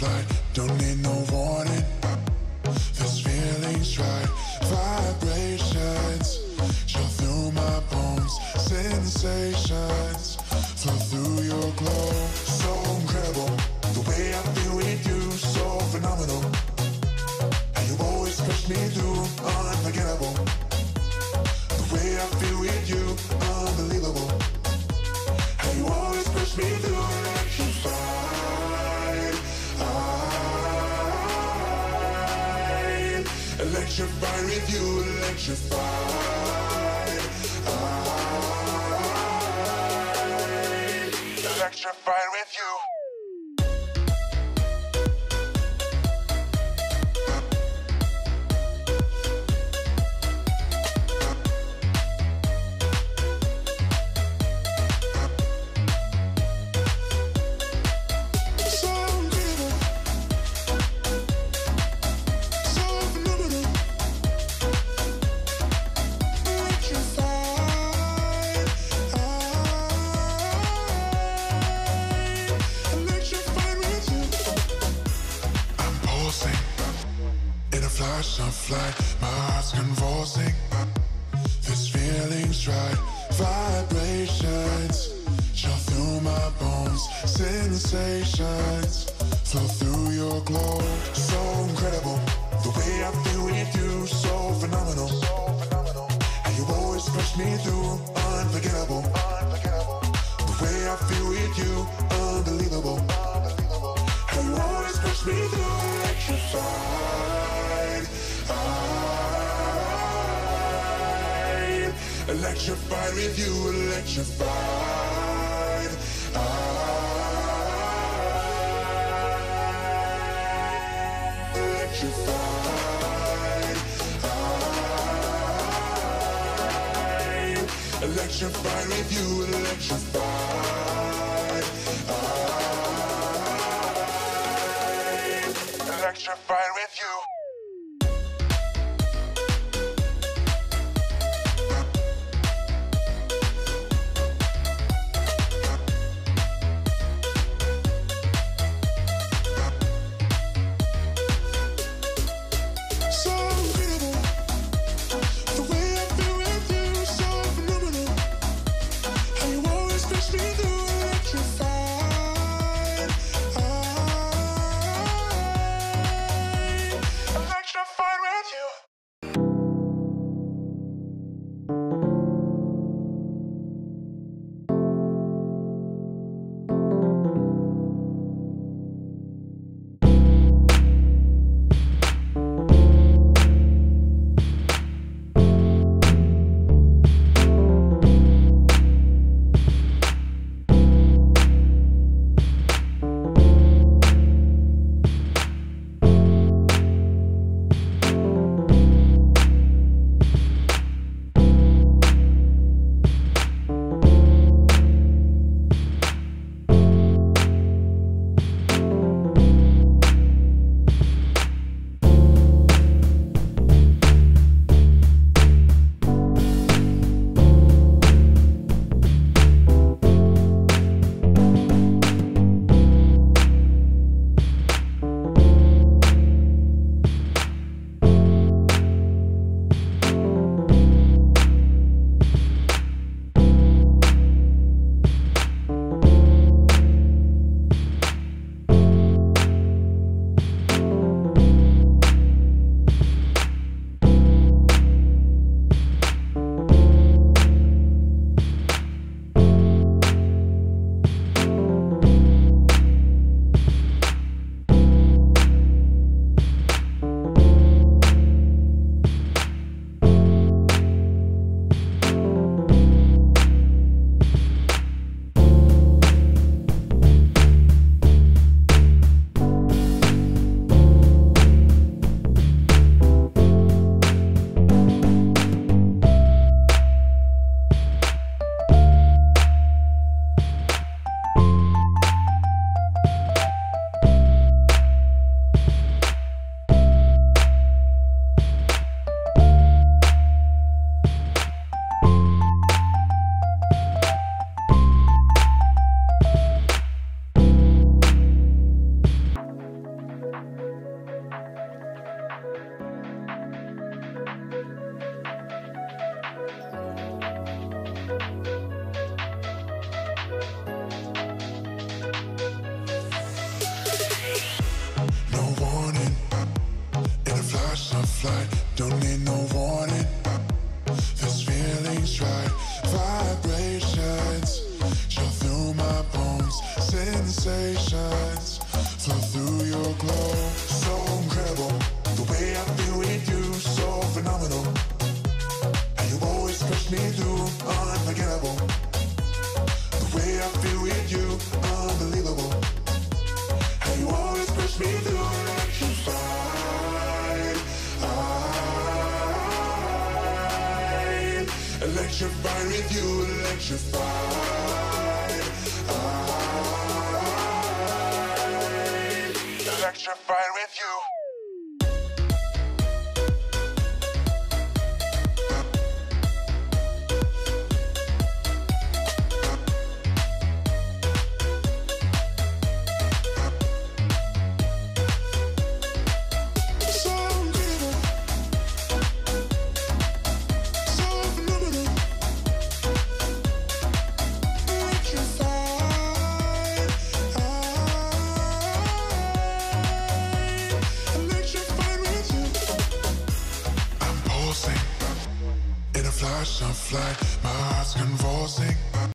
flight, don't need no warning. This feeling's right, vibrations chill through my bones, sensations flow through your glow. So incredible, the way I feel with you, so phenomenal. And you always push me through, unforgettable. The way I feel with you, unbelievable. And you always push me through, electrified. Electrified with you, electrified. Electrified with you. Flight, my heart's convulsing. This feeling's right, vibrations chill through my bones, sensations flow through your glow. So incredible, the way I feel with you, so phenomenal. And you always push me through, unforgettable. The way I feel with you, unbelievable. And you always push me through, electrified. Electrified with you, electrified. Electrified. Electrified with you, electrified. Electrified with you. The way I feel with you, so phenomenal. How you always electrified with you, electrified. Electrified with you. Flash of light, my heart's convulsing.